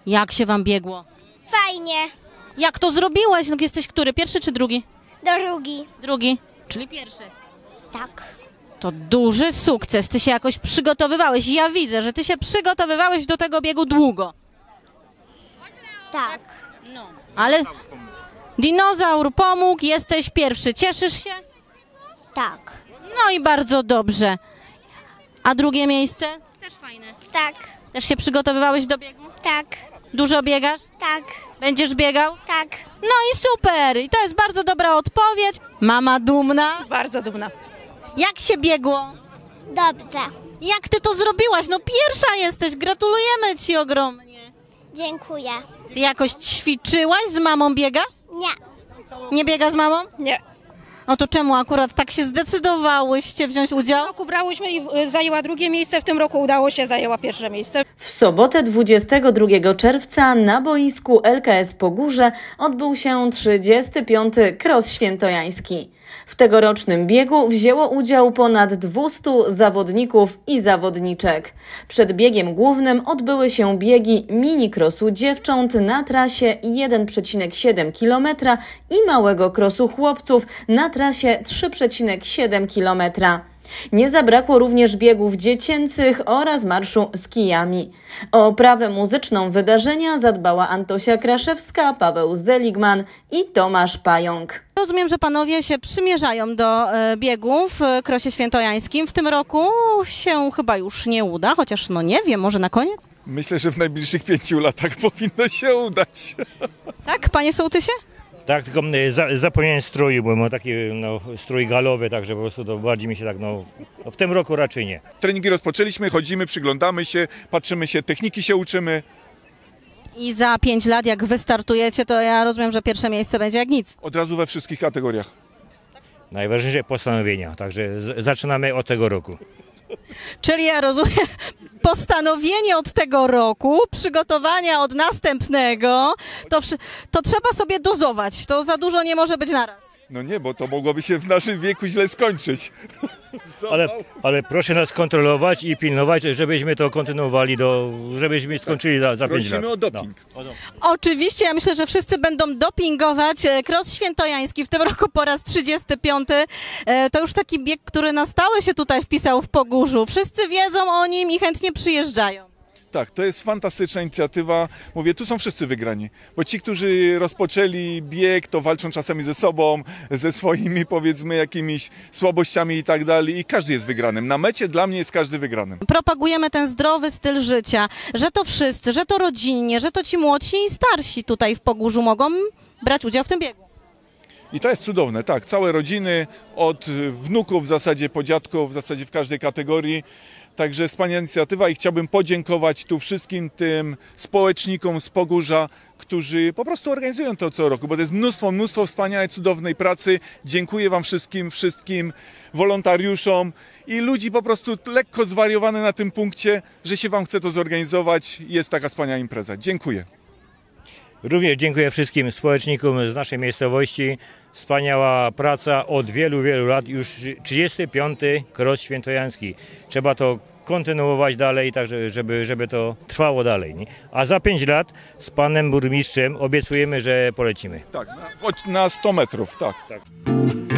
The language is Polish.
Jak się wam biegło? Fajnie. Jak to zrobiłeś? No, jesteś który? Pierwszy czy drugi? Drugi. Drugi, czyli pierwszy. Tak. To duży sukces. Ty się jakoś przygotowywałeś. Ja widzę, że ty się przygotowywałeś do tego biegu długo. Tak. No. Ale dinozaur pomógł, jesteś pierwszy. Cieszysz się? Tak. No i bardzo dobrze. A drugie miejsce? Też fajne. Tak. Też się przygotowywałeś do biegu? Tak. Dużo biegasz? Tak. Będziesz biegał? Tak. No i super. I to jest bardzo dobra odpowiedź. Mama dumna. Bardzo dumna. Jak się biegło? Dobrze. Jak ty to zrobiłaś? No pierwsza jesteś. Gratulujemy ci ogromnie. Dziękuję. Ty jakoś ćwiczyłaś? Z mamą biegasz? Nie. Nie biega z mamą? Nie. No to czemu akurat tak się zdecydowałyście wziąć udział? W roku brałyśmy i zajęła drugie miejsce, w tym roku udało się, zajęła pierwsze miejsce. W sobotę 22 czerwca na boisku LKS Pogórze odbył się 35. Cross Świętojański. W tegorocznym biegu wzięło udział ponad 200 zawodników i zawodniczek. Przed biegiem głównym odbyły się biegi mini-crossu dziewcząt na trasie 1,7 km i małego crossu chłopców na trasie 3,7 km. Nie zabrakło również biegów dziecięcych oraz marszu z kijami. O oprawę muzyczną wydarzenia zadbała Antosia Kraszewska, Paweł Zeligman i Tomasz Pająk. Rozumiem, że panowie się przymierzają do biegu w Krosie Świętojańskim. W tym roku się chyba już nie uda, chociaż no nie wiem, może na koniec? Myślę, że w najbliższych 5 latach powinno się udać. Tak, panie sołtysie? Tak, tylko zapomniałem stroju, bo mam taki strój galowy, także po prostu to bardziej mi się tak, w tym roku raczej nie. Treningi rozpoczęliśmy, chodzimy, przyglądamy się, patrzymy się, techniki się uczymy. I za 5 lat, jak wystartujecie, to ja rozumiem, że pierwsze miejsce będzie jak nic. Od razu we wszystkich kategoriach. Najważniejsze postanowienia, także zaczynamy od tego roku. Czyli ja rozumiem, postanowienie od tego roku, przygotowania od następnego, to trzeba sobie dozować. To za dużo nie może być naraz. No nie, bo to mogłoby się w naszym wieku źle skończyć. Ale proszę nas kontrolować i pilnować, żebyśmy to kontynuowali, żebyśmy skończyli za 5 lat. Prosimy o doping. Oczywiście, ja myślę, że wszyscy będą dopingować. Cross Świętojański w tym roku po raz 35. To już taki bieg, który na stałe się tutaj wpisał w Pogórzu. Wszyscy wiedzą o nim i chętnie przyjeżdżają. Tak, to jest fantastyczna inicjatywa. Mówię, tu są wszyscy wygrani, bo ci, którzy rozpoczęli bieg, to walczą czasami ze sobą, ze swoimi, powiedzmy, jakimiś słabościami i tak dalej i każdy jest wygranym. Na mecie dla mnie jest każdy wygranym. Propagujemy ten zdrowy styl życia, że to wszyscy, że to rodzinnie, że to ci młodsi i starsi tutaj w Pogórzu mogą brać udział w tym biegu. I to jest cudowne, tak, całe rodziny, od wnuków w zasadzie, po dziadków, w zasadzie w każdej kategorii. Także wspaniała inicjatywa i chciałbym podziękować tu wszystkim tym społecznikom z Pogórza, którzy po prostu organizują to co roku, bo to jest mnóstwo wspaniałej, cudownej pracy. Dziękuję wam wszystkim wolontariuszom i ludzi po prostu lekko zwariowane na tym punkcie, że się wam chce to zorganizować. Jest taka wspaniała impreza. Dziękuję. Również dziękuję wszystkim społecznikom z naszej miejscowości. Wspaniała praca od wielu lat, już 35. Cross Świętojański. Trzeba to kontynuować dalej, tak żeby to trwało dalej. Nie? A za 5 lat z panem burmistrzem obiecujemy, że polecimy. Tak, na 100 metrów, tak.